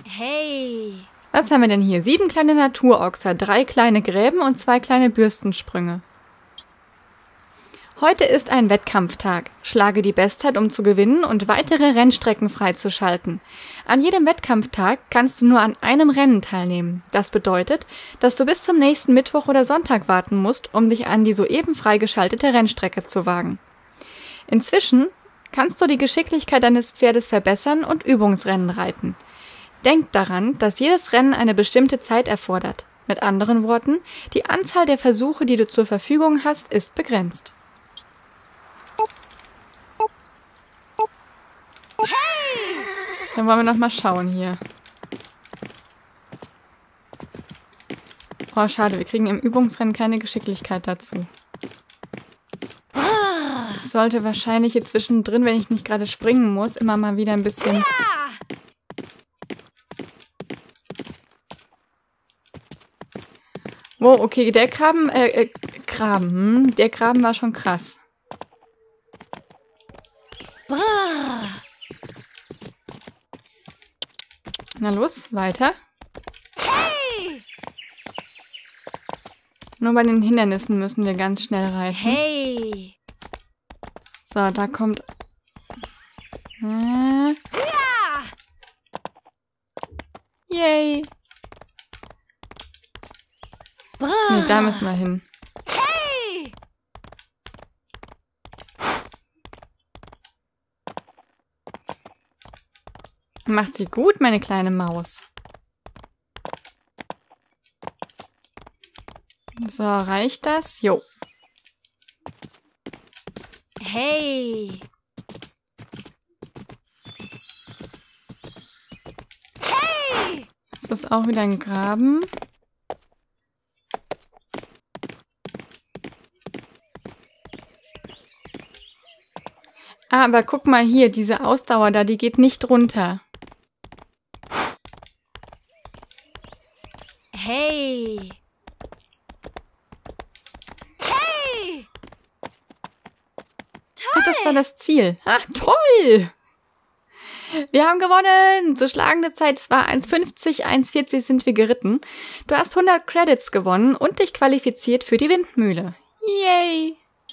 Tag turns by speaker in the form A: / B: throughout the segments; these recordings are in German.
A: Hey.
B: Was haben wir denn hier? 7 kleine Naturochser, 3 kleine Gräben und 2 kleine Bürstensprünge. Heute ist ein Wettkampftag. Schlage die Bestzeit, um zu gewinnen und weitere Rennstrecken freizuschalten. An jedem Wettkampftag kannst du nur an einem Rennen teilnehmen. Das bedeutet, dass du bis zum nächsten Mittwoch oder Sonntag warten musst, um dich an die soeben freigeschaltete Rennstrecke zu wagen. Inzwischen kannst du die Geschicklichkeit deines Pferdes verbessern und Übungsrennen reiten. Denk daran, dass jedes Rennen eine bestimmte Zeit erfordert. Mit anderen Worten, die Anzahl der Versuche, die du zur Verfügung hast, ist begrenzt. Dann wollen wir noch mal schauen hier. Oh, schade, wir kriegen im Übungsrennen keine Geschicklichkeit dazu. Ich sollte wahrscheinlich hier zwischendrin, wenn ich nicht gerade springen muss, immer mal wieder ein bisschen... Wow, okay, der Graben war schon krass. Na los, weiter.
A: Hey.
B: Nur bei den Hindernissen müssen wir ganz schnell reiten.
A: Hey.
B: So, da kommt...
A: Ja.
B: Yay. Nee, da müssen wir hin.
A: Hey.
B: Macht sie gut, meine kleine Maus. So, reicht das? Jo.
A: Hey. Hey.
B: Das ist auch wieder ein Graben. Ah, aber guck mal hier, diese Ausdauer da, die geht nicht runter.
A: Hey. Hey.
B: Ach, das war das Ziel. Ach, toll! Wir haben gewonnen! Zur schlagende Zeit, es war 1,50, 1,40 sind wir geritten. Du hast 100 Credits gewonnen und dich qualifiziert für die Windmühle. Yay!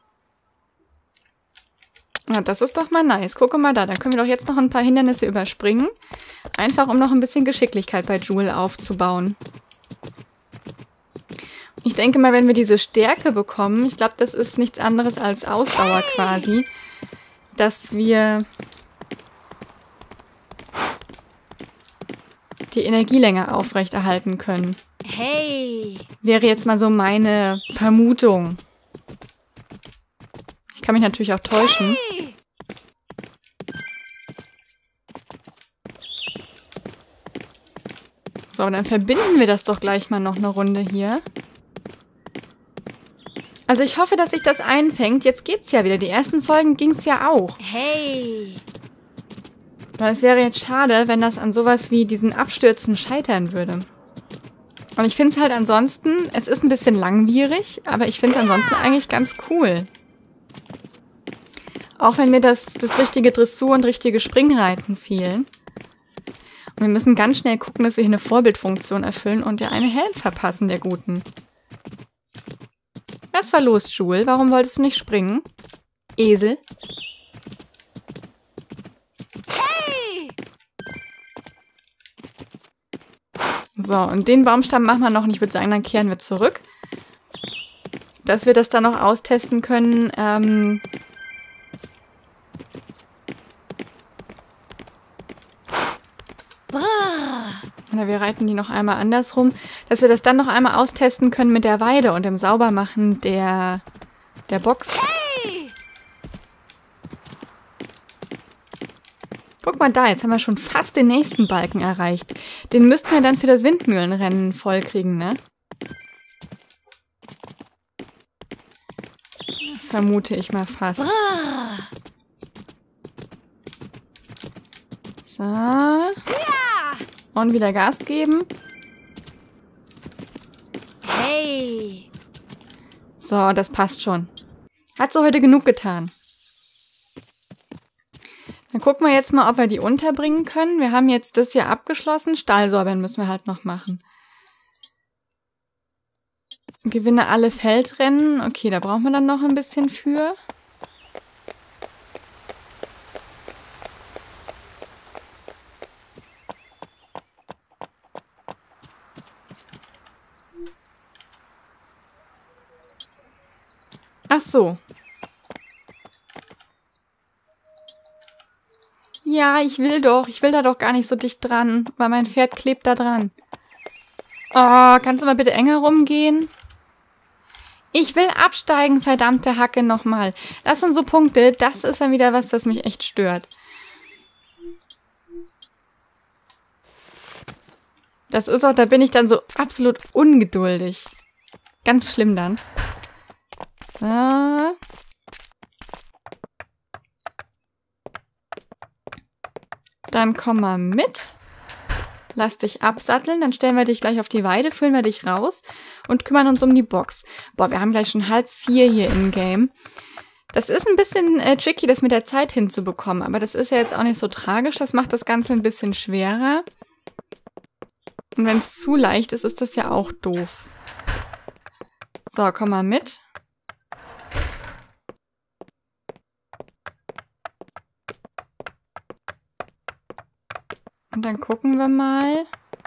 B: Na, das ist doch mal nice. Gucke mal da können wir doch jetzt noch ein paar Hindernisse überspringen. Einfach, um noch ein bisschen Geschicklichkeit bei Jewel aufzubauen. Ich denke mal, wenn wir diese Stärke bekommen, ich glaube, das ist nichts anderes als Ausdauer quasi, dass wir die Energie länger aufrechterhalten können.
A: Hey.
B: Wäre jetzt mal so meine Vermutung. Ich kann mich natürlich auch täuschen.
A: Hey.
B: So, dann verbinden wir das doch gleich mal noch eine Runde hier. Also ich hoffe, dass sich das einfängt. Jetzt geht's ja wieder. Die ersten Folgen ging's ja auch.
A: Hey.
B: Weil es wäre jetzt schade, wenn das an sowas wie diesen Abstürzen scheitern würde. Und ich finde es halt ansonsten, es ist ein bisschen langwierig, aber ich finde es ansonsten eigentlich ganz cool. Auch wenn mir das richtige Dressur und richtige Springreiten fehlen. Und wir müssen ganz schnell gucken, dass wir hier eine Vorbildfunktion erfüllen und der eine Helm verpassen, der Guten. Was war los, Jewel? Warum wolltest du nicht springen? Esel.
A: Hey.
B: So, und den Baumstamm machen wir noch und ich würde sagen, dann kehren wir zurück. Dass wir das dann noch austesten können, oder wir reiten die noch einmal andersrum, dass wir das dann noch einmal austesten können mit der Weide und dem Saubermachen der Box.
A: Hey.
B: Guck mal da, jetzt haben wir schon fast den nächsten Balken erreicht. Den müssten wir dann für das Windmühlenrennen vollkriegen, ne? Vermute ich mal fast. So.
A: Ja.
B: Und wieder Gas geben.
A: Hey.
B: So, das passt schon. Hat sie heute genug getan. Dann gucken wir jetzt mal, ob wir die unterbringen können. Wir haben jetzt das hier abgeschlossen. Stall säubern müssen wir halt noch machen. Gewinne alle Feldrennen. Okay, da brauchen wir dann noch ein bisschen für. Ach so. Ja, ich will da doch gar nicht so dicht dran, weil mein Pferd klebt da dran. Oh, kannst du mal bitte enger rumgehen? Ich will absteigen, verdammte Hacke, nochmal. Das sind so Punkte, das ist dann wieder was mich echt stört. Das ist auch, da bin ich dann so absolut ungeduldig. Ganz schlimm dann. Dann komm mal mit. Lass dich absatteln, dann stellen wir dich gleich auf die Weide, füllen wir dich raus und kümmern uns um die Box. Boah, wir haben gleich schon 3:30 hier im Game. Das ist ein bisschen tricky, das mit der Zeit hinzubekommen, aber das ist ja jetzt auch nicht so tragisch, das macht das Ganze ein bisschen schwerer. Und wenn es zu leicht ist, ist das ja auch doof. So, komm mal mit. Und dann gucken wir mal.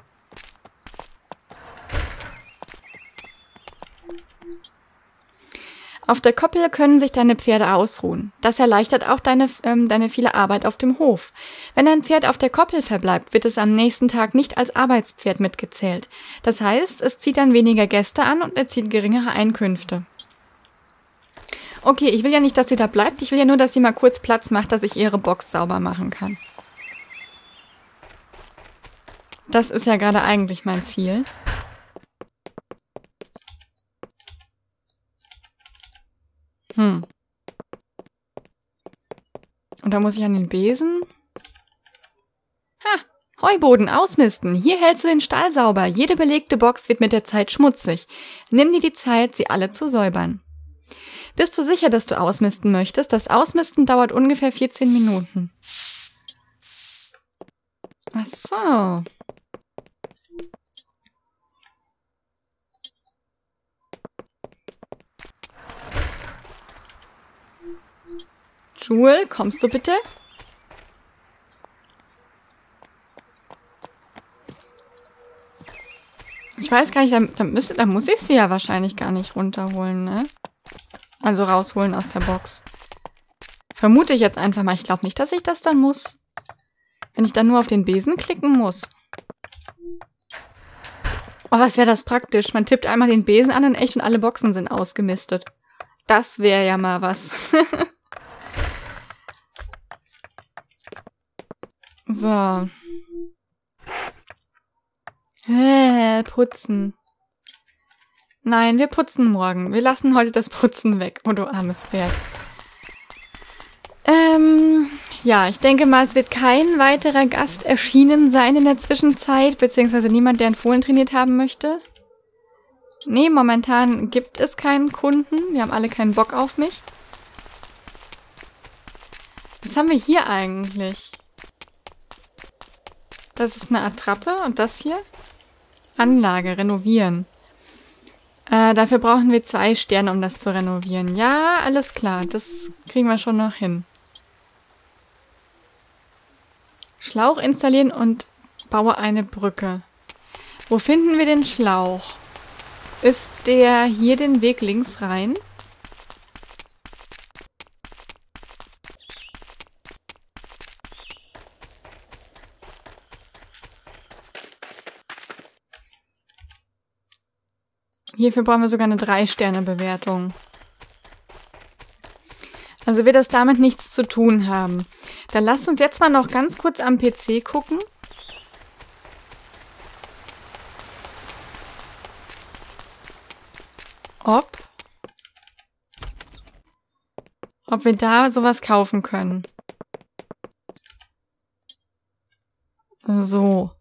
B: Auf der Koppel können sich deine Pferde ausruhen. Das erleichtert auch deine viele Arbeit auf dem Hof. Wenn dein Pferd auf der Koppel verbleibt, wird es am nächsten Tag nicht als Arbeitspferd mitgezählt. Das heißt, es zieht dann weniger Gäste an und erzielt geringere Einkünfte. Okay, ich will ja nicht, dass sie da bleibt. Ich will ja nur, dass sie mal kurz Platz macht, dass ich ihre Box sauber machen kann. Das ist ja gerade eigentlich mein Ziel. Und da muss ich an den Besen. Heuboden ausmisten. Hier hältst du den Stall sauber. Jede belegte Box wird mit der Zeit schmutzig. Nimm dir die Zeit, sie alle zu säubern. Bist du sicher, dass du ausmisten möchtest? Das Ausmisten dauert ungefähr 14 Minuten. Ach so. Jule, kommst du bitte? Ich weiß gar nicht, da muss ich sie ja wahrscheinlich gar nicht runterholen, ne? Also rausholen aus der Box. Vermute ich jetzt einfach mal. Ich glaube nicht, dass ich das dann muss. Wenn ich dann nur auf den Besen klicken muss. Oh, was wäre das praktisch? Man tippt einmal den Besen an in echt und alle Boxen sind ausgemistet. Das wäre ja mal was. So. Putzen. Nein, wir putzen morgen. Wir lassen heute das Putzen weg. Oh, du armes Pferd. Ja, ich denke mal, es wird kein weiterer Gast erschienen sein in der Zwischenzeit, beziehungsweise niemand, der einen Fohlen trainiert haben möchte. Nee, momentan gibt es keinen Kunden. Wir haben alle keinen Bock auf mich. Was haben wir hier eigentlich? Das ist eine Attrappe und das hier? Anlage, renovieren. Dafür brauchen wir 2 Sterne, um das zu renovieren. Ja, alles klar, das kriegen wir schon noch hin. Schlauch installieren und baue eine Brücke. Wo finden wir den Schlauch? Ist der hier den Weg links rein? Hierfür brauchen wir sogar eine 3-Sterne-Bewertung. Also wird das damit nichts zu tun haben. Dann lasst uns jetzt mal noch ganz kurz am PC gucken. Ob wir da sowas kaufen können. So.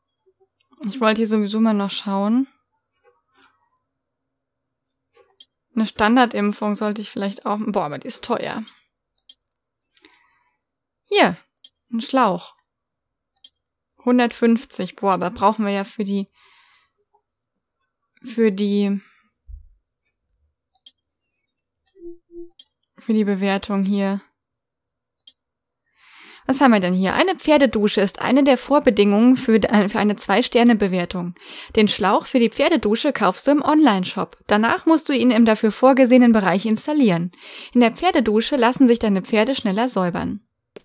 B: Ich wollte hier sowieso mal noch schauen. Eine Standardimpfung sollte ich vielleicht auch... Boah, aber die ist teuer. Hier, ein Schlauch. 150. Boah, aber brauchen wir ja für die Bewertung hier. Was haben wir denn hier? Eine Pferdedusche ist eine der Vorbedingungen für eine 2-Sterne-Bewertung. Den Schlauch für die Pferdedusche kaufst du im Onlineshop. Danach musst du ihn im dafür vorgesehenen Bereich installieren. In der Pferdedusche lassen sich deine Pferde schneller säubern.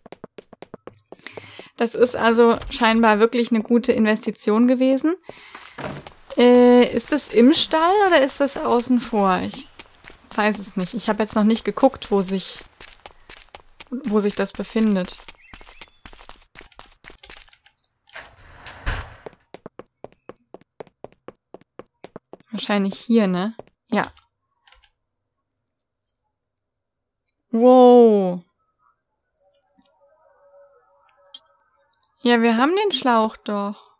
B: Das ist also scheinbar wirklich eine gute Investition gewesen. Ist das im Stall oder ist das außen vor? Ich weiß es nicht. Ich habe jetzt noch nicht geguckt, wo sich das befindet. Wahrscheinlich hier, ne? Ja. Wow. Ja, wir haben den Schlauch doch.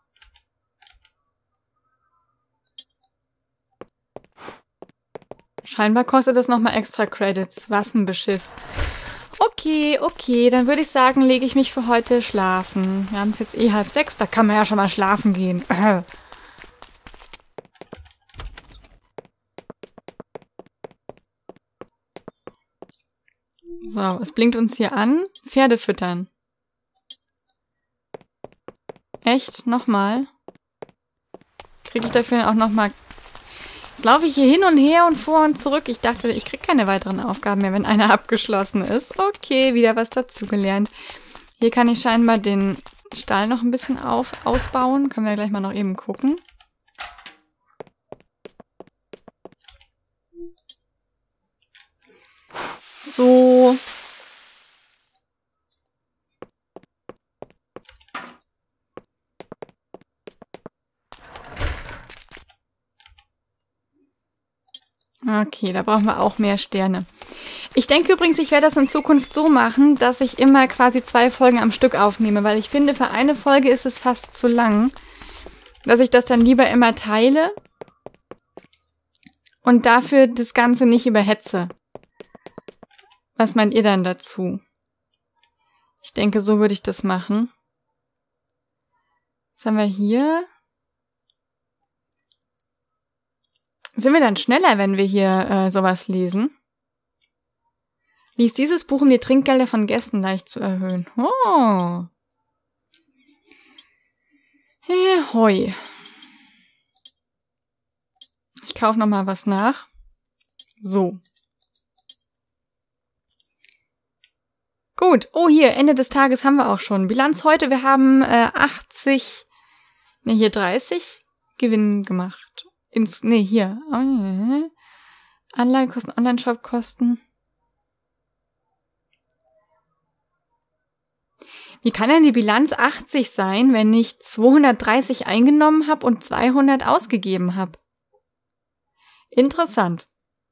B: Scheinbar kostet das nochmal extra Credits. Was ein Beschiss. Okay, dann würde ich sagen, lege ich mich für heute schlafen. Wir haben es jetzt 5:30, da kann man ja schon mal schlafen gehen. So, es blinkt uns hier an. Pferde füttern. Echt? Nochmal? Kriege ich dafür auch nochmal... Jetzt laufe ich hier hin und her und vor und zurück. Ich dachte, ich kriege keine weiteren Aufgaben mehr, wenn einer abgeschlossen ist. Okay, wieder was dazugelernt. Hier kann ich scheinbar den Stall noch ein bisschen ausbauen. Können wir gleich mal noch eben gucken. So. Okay, da brauchen wir auch mehr Sterne. Ich denke übrigens, ich werde das in Zukunft so machen, dass ich immer quasi 2 Folgen am Stück aufnehme, weil ich finde, für eine Folge ist es fast zu lang, dass ich das dann lieber immer teile und dafür das Ganze nicht überhetze. Was meint ihr dann dazu? Ich denke, so würde ich das machen. Was haben wir hier? Sind wir dann schneller, wenn wir hier sowas lesen? Lies dieses Buch, um die Trinkgelder von Gästen leicht zu erhöhen. Oh. Hoi. Ich kaufe nochmal was nach. So. Gut. Oh, hier, Ende des Tages haben wir auch schon. Bilanz heute, wir haben 30 Gewinn gemacht. Hier. Anlagekosten, Online-Shop-Kosten. Wie kann denn die Bilanz 80 sein, wenn ich 230 eingenommen habe und 200 ausgegeben habe? Interessant.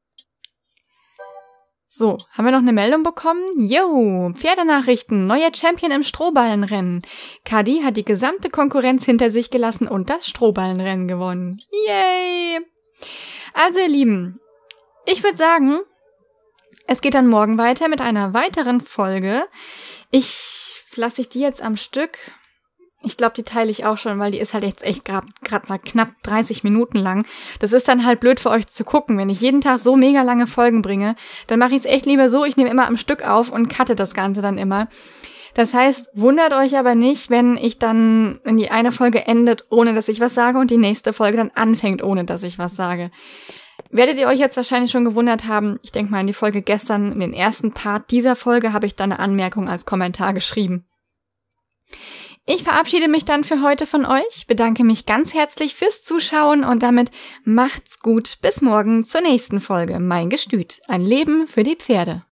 B: So, haben wir noch eine Meldung bekommen? Jo, Pferdenachrichten, neuer Champion im Strohballenrennen. Kadi hat die gesamte Konkurrenz hinter sich gelassen und das Strohballenrennen gewonnen. Yay! Also ihr Lieben, ich würde sagen, es geht dann morgen weiter mit einer weiteren Folge. Lasse ich die jetzt am Stück. Ich glaube, die teile ich auch schon, weil die ist halt jetzt echt gerade mal knapp 30 Minuten lang. Das ist dann halt blöd für euch zu gucken. Wenn ich jeden Tag so mega lange Folgen bringe, dann mache ich es echt lieber so, ich nehme immer am Stück auf und cutte das Ganze dann immer. Das heißt, wundert euch aber nicht, wenn die eine Folge endet, ohne dass ich was sage und die nächste Folge dann anfängt, ohne dass ich was sage. Werdet ihr euch jetzt wahrscheinlich schon gewundert haben, ich denke mal an die Folge gestern, in den ersten Part dieser Folge habe ich dann eine Anmerkung als Kommentar geschrieben. Ich verabschiede mich dann für heute von euch, bedanke mich ganz herzlich fürs Zuschauen und damit macht's gut. Bis morgen zur nächsten Folge. Mein Gestüt. Ein Leben für die Pferde.